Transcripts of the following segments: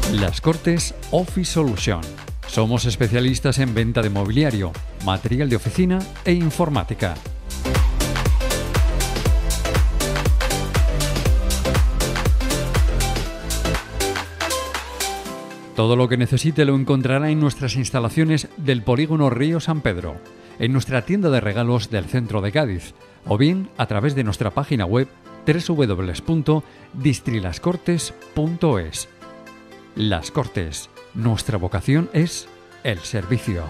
Las Cortes Office Solution. Somos especialistas en venta de mobiliario, material de oficina e informática. Todo lo que necesite lo encontrará en nuestras instalaciones del Polígono Río San Pedro, en nuestra tienda de regalos del centro de Cádiz, o bien a través de nuestra página web www.distrilascortes.es. Las Cortes, nuestra vocación es el servicio.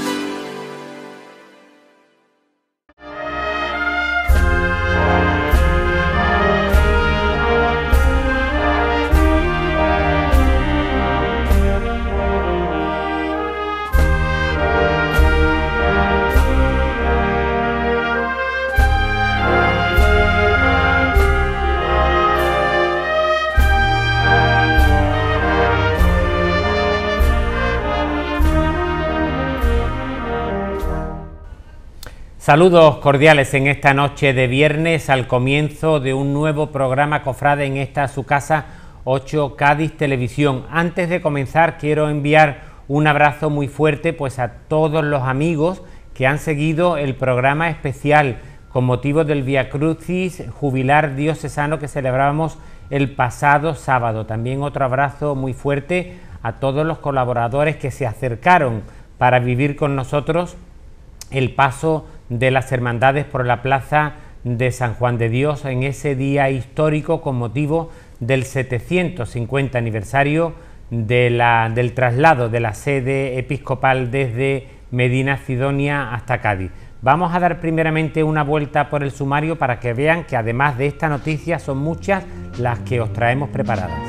Saludos cordiales en esta noche de viernes al comienzo de un nuevo programa Cofrade en esta su casa 8 Cádiz Televisión. Antes de comenzar quiero enviar un abrazo muy fuerte pues a todos los amigos que han seguido el programa especial con motivo del Vía Crucis Jubilar Diocesano que celebramos el pasado sábado. También otro abrazo muy fuerte a todos los colaboradores que se acercaron para vivir con nosotros el paso de las hermandades por la plaza de San Juan de Dios en ese día histórico con motivo del 750 aniversario del traslado de la sede episcopal desde Medina Sidonia hasta Cádiz. Vamos a dar primeramente una vuelta por el sumario para que vean que además de esta noticia son muchas las que os traemos preparadas.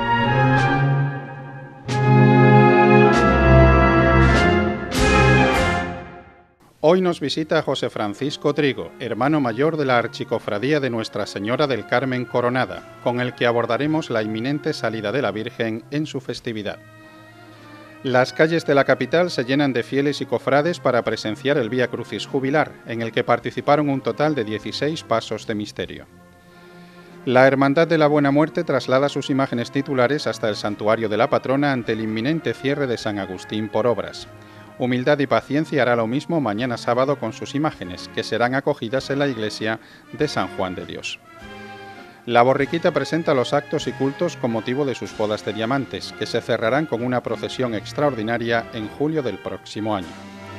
Hoy nos visita José Francisco Trigo, hermano mayor de la Archicofradía de Nuestra Señora del Carmen Coronada, con el que abordaremos la inminente salida de la Virgen en su festividad. Las calles de la capital se llenan de fieles y cofrades para presenciar el Vía Crucis Jubilar, en el que participaron un total de 16 pasos de misterio. La Hermandad de la Buena Muerte traslada sus imágenes titulares hasta el santuario de la patrona ante el inminente cierre de San Agustín por obras. Humildad y Paciencia hará lo mismo mañana sábado con sus imágenes, que serán acogidas en la iglesia de San Juan de Dios. La Borriquita presenta los actos y cultos con motivo de sus bodas de diamantes, que se cerrarán con una procesión extraordinaria en julio del próximo año.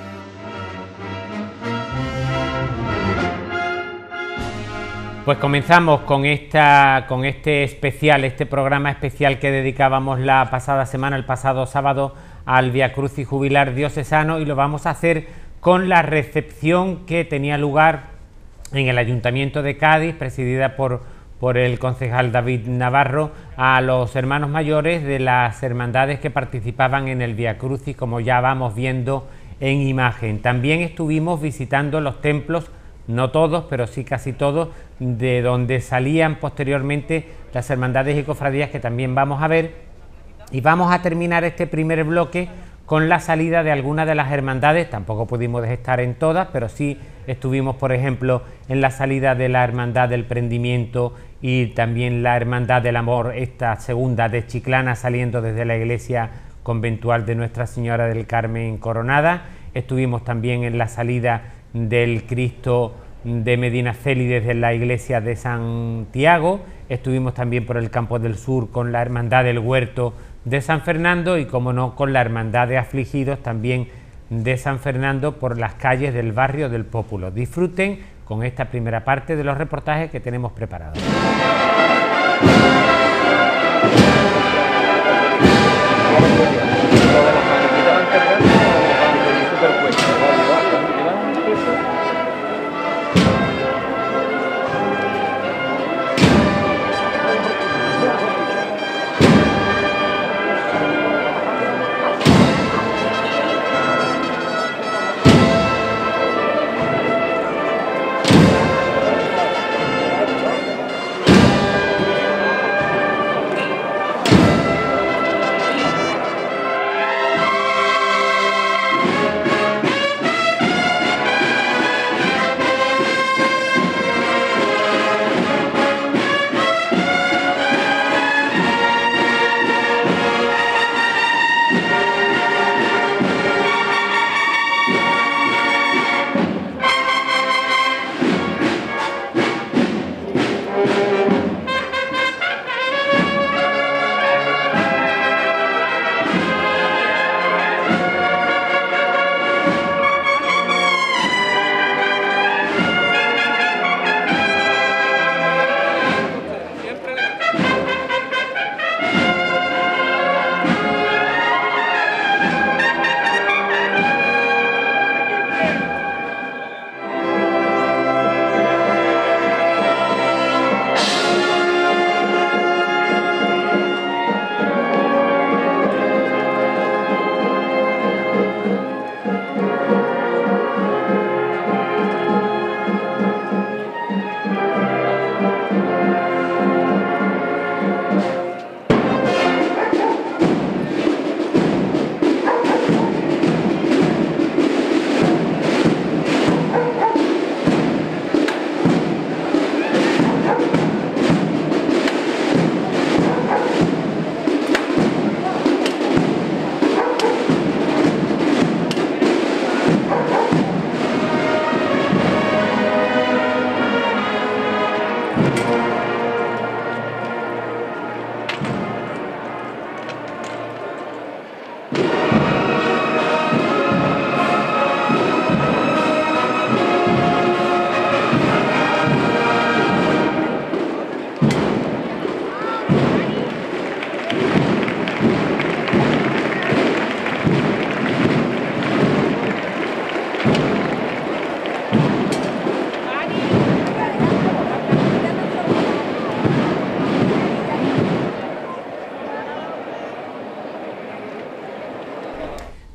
Pues comenzamos con este programa especial que dedicábamos la pasada semana, el pasado sábado, al Vía Crucis Jubilar Diocesano, y lo vamos a hacer con la recepción que tenía lugar en el Ayuntamiento de Cádiz, presidida por el concejal David Navarro, a los hermanos mayores de las hermandades que participaban en el Vía Crucis, como ya vamos viendo en imagen. También estuvimos visitando los templos, no todos, pero sí casi todos, de donde salían posteriormente las hermandades y cofradías, que también vamos a ver. Y vamos a terminar este primer bloque con la salida de algunas de las hermandades. Tampoco pudimos estar en todas, pero sí estuvimos, por ejemplo, en la salida de la Hermandad del Prendimiento y también la Hermandad del Amor, esta segunda de Chiclana, saliendo desde la iglesia conventual de Nuestra Señora del Carmen Coronada. Estuvimos también en la salida del Cristo de Medina Celi desde la iglesia de Santiago. Estuvimos también por el Campo del Sur con la Hermandad del Huerto de San Fernando y, como no, con la Hermandad de Afligidos también de San Fernando por las calles del barrio del Pópulo. Disfruten con esta primera parte de los reportajes que tenemos preparados.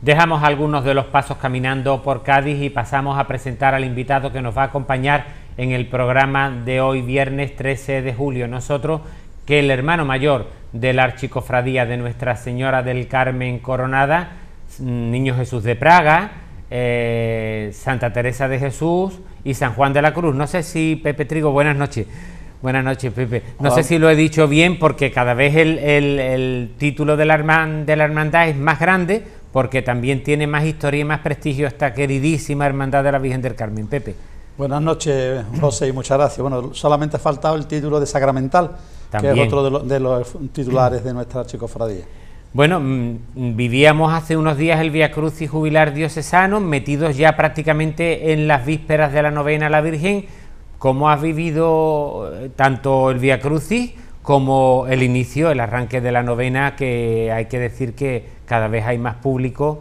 Dejamos algunos de los pasos caminando por Cádiz y pasamos a presentar al invitado que nos va a acompañar en el programa de hoy, viernes 13 de julio. Nosotros, que el hermano mayor de la Archicofradía de Nuestra Señora del Carmen Coronada, Niño Jesús de Praga, Santa Teresa de Jesús y San Juan de la Cruz. No sé si Pepe Trigo, buenas noches. Buenas noches, Pepe. No sé si lo he dicho bien, porque cada vez el título de la hermandad es más grande, porque también tiene más historia y más prestigio esta queridísima hermandad de la Virgen del Carmen. Pepe. Buenas noches, José, y muchas gracias. Bueno, solamente ha faltado el título de sacramental, también, que es otro de los titulares de nuestra Archicofradía. Bueno, vivíamos hace unos días el Vía Crucis jubilar diocesano, metidos ya prácticamente en las vísperas de la novena a la Virgen. ¿Cómo has vivido tanto el Vía Crucis como el inicio, el arranque de la novena, que hay que decir que cada vez hay más público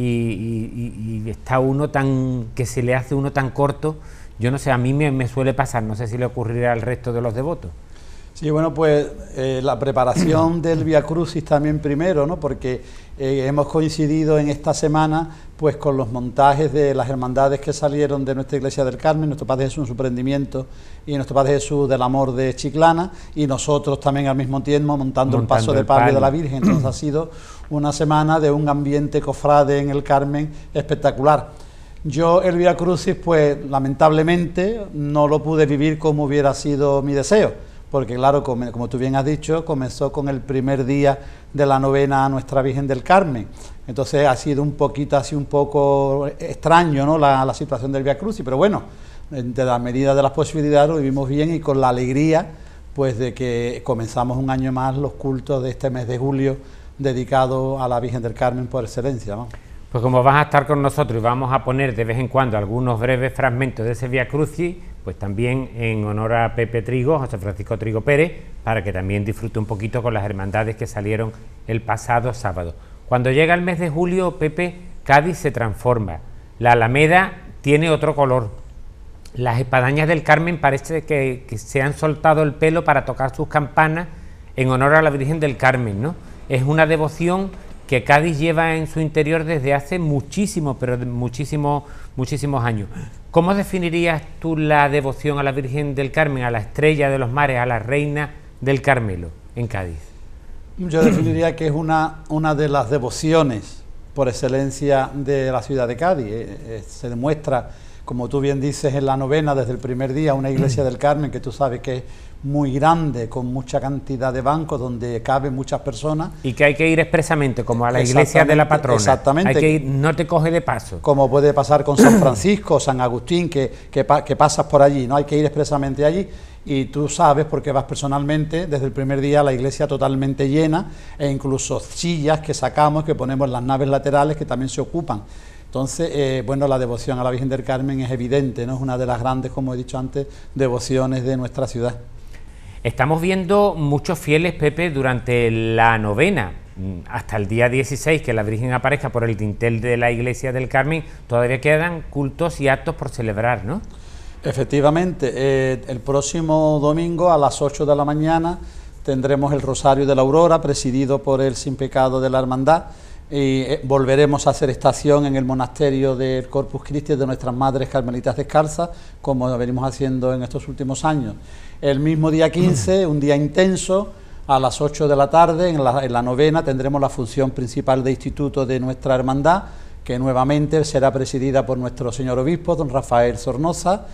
y está uno que se le hace uno tan corto? Yo no sé, a mí me suele pasar, no sé si le ocurrirá al resto de los devotos. Sí, bueno, pues la preparación del Vía Crucis también primero, ¿no? Porque hemos coincidido en esta semana pues con los montajes de las hermandades que salieron de nuestra Iglesia del Carmen, nuestro Padre Jesús en su prendimiento y nuestro Padre Jesús del Amor de Chiclana, y nosotros también al mismo tiempo montando el paso de palio de la Virgen. Entonces ha sido una semana de un ambiente cofrade en el Carmen espectacular. Yo el Vía Crucis, pues lamentablemente no lo pude vivir como hubiera sido mi deseo, porque claro, como tú bien has dicho, comenzó con el primer día de la novena a Nuestra Virgen del Carmen. Entonces ha sido un poco extraño, ¿no?, la situación del Vía Crucis, pero bueno, de la medida de las posibilidades lo vivimos bien, y con la alegría pues de que comenzamos un año más los cultos de este mes de julio dedicados a la Virgen del Carmen por excelencia, ¿no? Pues como vas a estar con nosotros y vamos a poner de vez en cuando algunos breves fragmentos de ese Vía Crucis, pues también en honor a Pepe Trigo, José Francisco Trigo Pérez, para que también disfrute un poquito con las hermandades que salieron el pasado sábado. Cuando llega el mes de julio, Pepe, Cádiz se transforma, la Alameda tiene otro color, las espadañas del Carmen parece que se han soltado el pelo para tocar sus campanas en honor a la Virgen del Carmen, ¿no? Es una devoción que Cádiz lleva en su interior desde hace muchísimos años. ¿Cómo definirías tú la devoción a la Virgen del Carmen, a la estrella de los mares, a la reina del Carmelo en Cádiz? Yo definiría que es una de las devociones por excelencia de la ciudad de Cádiz. Se demuestra, como tú bien dices, en la novena desde el primer día, una iglesia del Carmen que tú sabes que es muy grande, con mucha cantidad de bancos donde caben muchas personas. Y que hay que ir expresamente, como a la iglesia de la patrona. Exactamente. Hay que ir, no te coge de paso. Como puede pasar con San Francisco, San Agustín, que pasas por allí, ¿no? Hay que ir expresamente allí. Y tú sabes, porque vas personalmente, desde el primer día la iglesia totalmente llena, e incluso sillas que sacamos, que ponemos en las naves laterales, que también se ocupan. Entonces, bueno, la devoción a la Virgen del Carmen es evidente, ¿no? Es una de las grandes, como he dicho antes, devociones de nuestra ciudad. Estamos viendo muchos fieles, Pepe, durante la novena, hasta el día 16, que la Virgen aparezca por el dintel de la Iglesia del Carmen, todavía quedan cultos y actos por celebrar, ¿no? Efectivamente, el próximo domingo a las 8 de la mañana tendremos el Rosario de la Aurora, presidido por el Sin Pecado de la Hermandad, y volveremos a hacer estación en el monasterio del Corpus Christi de nuestras Madres Carmelitas Descalzas, como venimos haciendo en estos últimos años. El mismo día 15, un día intenso, a las 8 de la tarde, en la novena, tendremos la función principal de instituto de nuestra hermandad, que nuevamente será presidida por nuestro señor obispo, don Rafael Sornoza,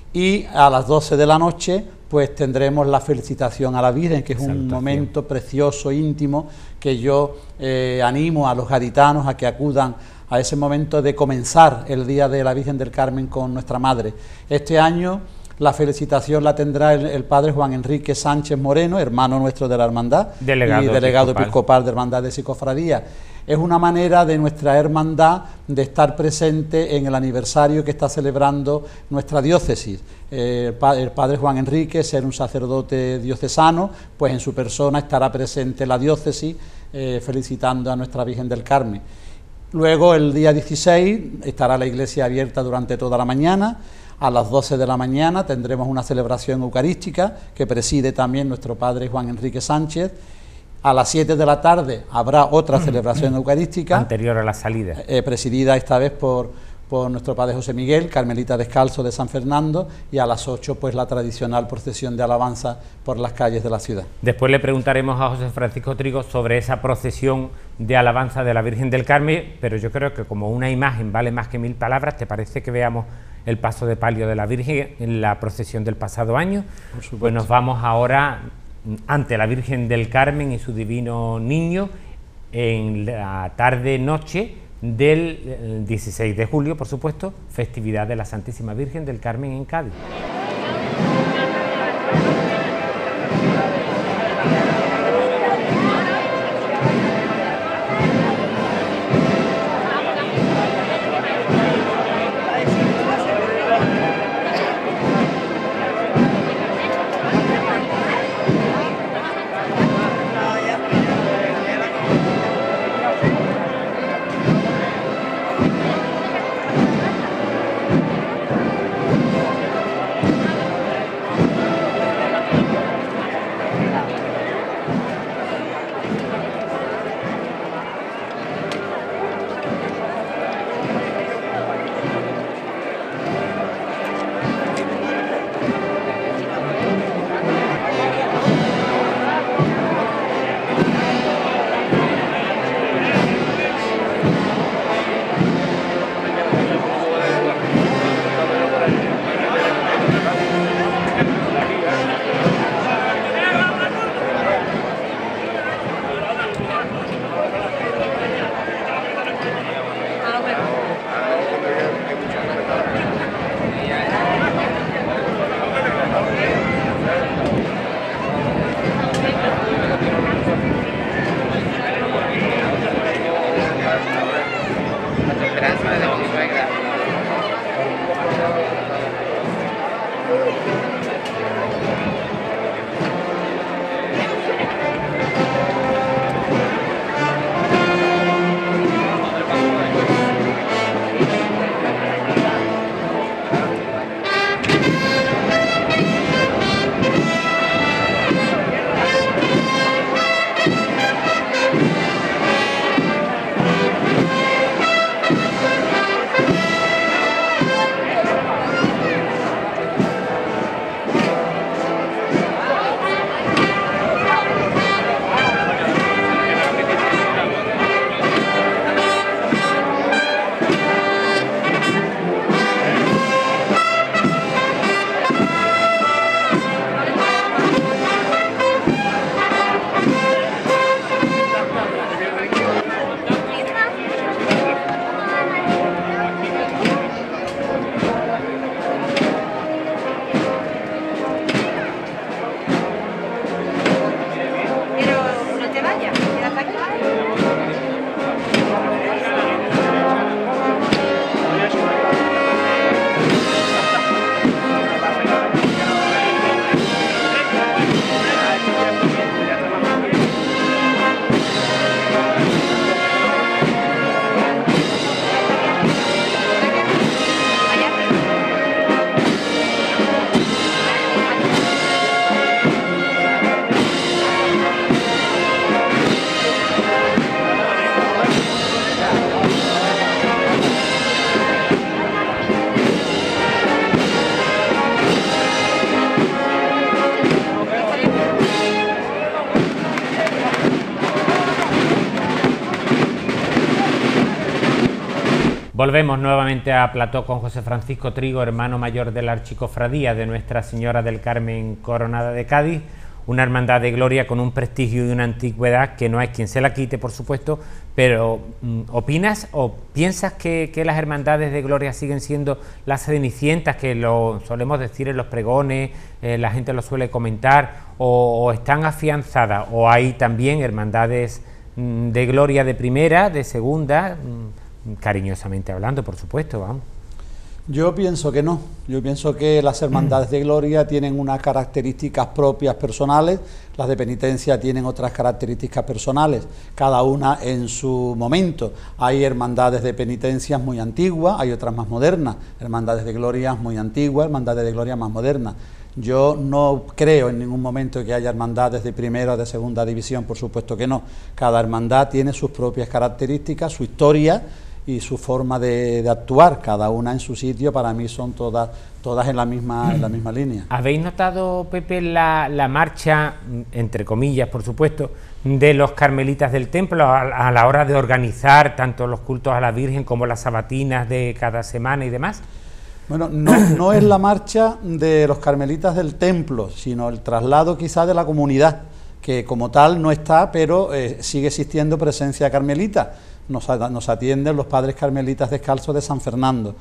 y a las 12 de la noche pues tendremos la felicitación a la Virgen, que es un momento precioso, íntimo, que yo animo a los gaditanos a que acudan a ese momento de comenzar el Día de la Virgen del Carmen con nuestra Madre. Este año la felicitación la tendrá el padre Juan Enrique Sánchez Moreno, hermano nuestro de la hermandad, delegado episcopal de Hermandades y Cofradías. Es una manera de nuestra hermandad de estar presente en el aniversario que está celebrando nuestra diócesis. El padre Juan Enrique, ser un sacerdote diocesano, pues en su persona estará presente la diócesis felicitando a nuestra Virgen del Carmen. Luego el día 16 estará la iglesia abierta durante toda la mañana. A las 12 de la mañana tendremos una celebración eucarística que preside también nuestro padre Juan Enrique Sánchez. A las 7 de la tarde habrá otra celebración eucarística. Anterior a la salida. Presidida esta vez por nuestro Padre José Miguel, Carmelita Descalzo de San Fernando, y a las 8 pues la tradicional procesión de alabanza por las calles de la ciudad. Después le preguntaremos a José Francisco Trigo sobre esa procesión de alabanza de la Virgen del Carmen, pero yo creo que como una imagen vale más que 1000 palabras. ¿Te parece que veamos el paso de palio de la Virgen en la procesión del pasado año? Por supuesto. Pues nos vamos ahora ante la Virgen del Carmen y su divino niño en la tarde-noche del 16 de julio, por supuesto, festividad de la Santísima Virgen del Carmen en Cádiz. Volvemos nuevamente a plató con José Francisco Trigo, hermano mayor de la Archicofradía de Nuestra Señora del Carmen Coronada de Cádiz, una hermandad de gloria con un prestigio y una antigüedad que no hay quien se la quite, por supuesto, pero ¿opinas o piensas que las hermandades de gloria siguen siendo las cenicientas, que lo solemos decir en los pregones, la gente lo suele comentar, o están afianzadas, o hay también hermandades de gloria de primera, de segunda, cariñosamente hablando, por supuesto, vamos? Yo pienso que no, yo pienso que las hermandades de gloria tienen unas características propias personales, las de penitencia tienen otras características personales, cada una en su momento. Hay hermandades de penitencias muy antiguas, hay otras más modernas, hermandades de gloria muy antiguas, hermandades de gloria más modernas. Yo no creo en ningún momento que haya hermandades de primera o de segunda división, por supuesto que no. Cada hermandad tiene sus propias características, su historia y su forma de actuar, cada una en su sitio. Para mí son todas en la misma línea. ¿Habéis notado, Pepe, la marcha, entre comillas, por supuesto, de los carmelitas del templo a la hora de organizar tanto los cultos a la Virgen como las sabatinas de cada semana y demás? Bueno, no es la marcha de los carmelitas del templo, sino el traslado quizá de la comunidad, que como tal no está, pero sigue existiendo presencia carmelita. Nos atienden los padres carmelitas descalzos de San Fernando.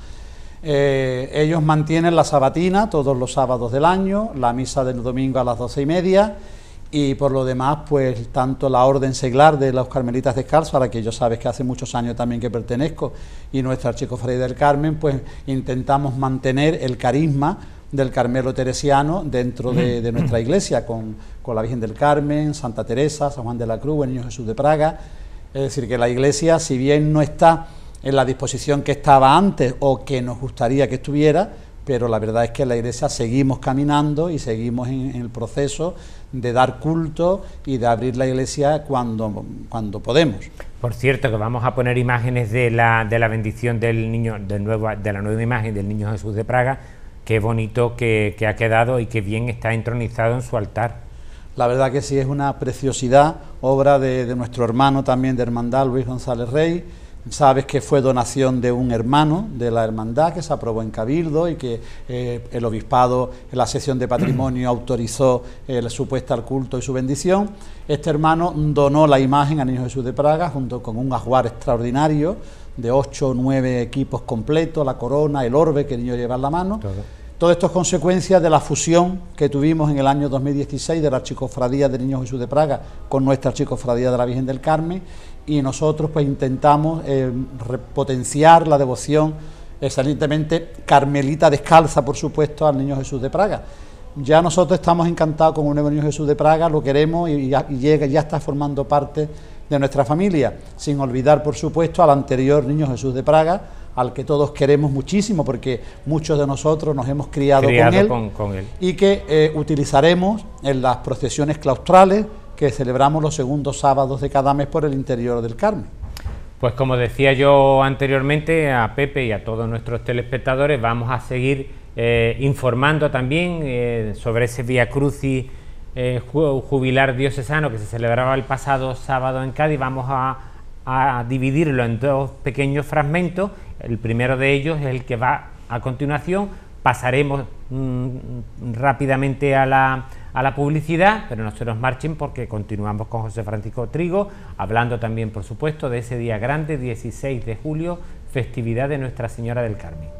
Ellos mantienen la sabatina todos los sábados del año, la misa del domingo a las 12:30, y por lo demás, pues tanto la orden seglar de los carmelitas descalzos, a la que yo sabes que hace muchos años también que pertenezco, y nuestra Archicofradía del Carmen, pues intentamos mantener el carisma del Carmelo teresiano dentro de nuestra iglesia, con la Virgen del Carmen, Santa Teresa, San Juan de la Cruz, el Niño Jesús de Praga. Es decir, que la iglesia, si bien no está en la disposición que estaba antes o que nos gustaría que estuviera, pero la verdad es que en la iglesia seguimos caminando y seguimos en el proceso de dar culto y de abrir la iglesia cuando podemos. Por cierto, que vamos a poner imágenes de la bendición del niño, de la nueva imagen del Niño Jesús de Praga. Qué bonito que ha quedado y qué bien está entronizado en su altar. La verdad que sí, es una preciosidad, obra de nuestro hermano también de hermandad, Luis González Rey. Sabes que fue donación de un hermano de la hermandad, que se aprobó en Cabildo y que el obispado en la sección de patrimonio autorizó su puesta al culto y su bendición. Este hermano donó la imagen al Niño Jesús de Praga junto con un ajuar extraordinario de 8 o 9 equipos completos, la corona, el orbe que el niño lleva en la mano. Todo esto es consecuencia de la fusión que tuvimos en el año 2016 de la Archicofradía del Niño Jesús de Praga con nuestra Archicofradía de la Virgen del Carmen, y nosotros pues intentamos potenciar la devoción excelentemente carmelita descalza, por supuesto, al Niño Jesús de Praga. Ya nosotros estamos encantados con un nuevo Niño Jesús de Praga, lo queremos y ya está formando parte de nuestra familia, sin olvidar, por supuesto, al anterior Niño Jesús de Praga, al que todos queremos muchísimo porque muchos de nosotros nos hemos criado con él y que utilizaremos en las procesiones claustrales que celebramos los segundos sábados de cada mes por el interior del Carmen. Pues como decía yo anteriormente, a Pepe y a todos nuestros telespectadores vamos a seguir informando también sobre ese Vía Crucis jubilar diocesano que se celebraba el pasado sábado en Cádiz. Vamos a dividirlo en dos pequeños fragmentos. El primero de ellos es el que va a continuación. Pasaremos rápidamente a la publicidad, pero no se nos marchen porque continuamos con José Francisco Trigo, hablando también, por supuesto, de ese día grande, 16 de julio, festividad de Nuestra Señora del Carmen.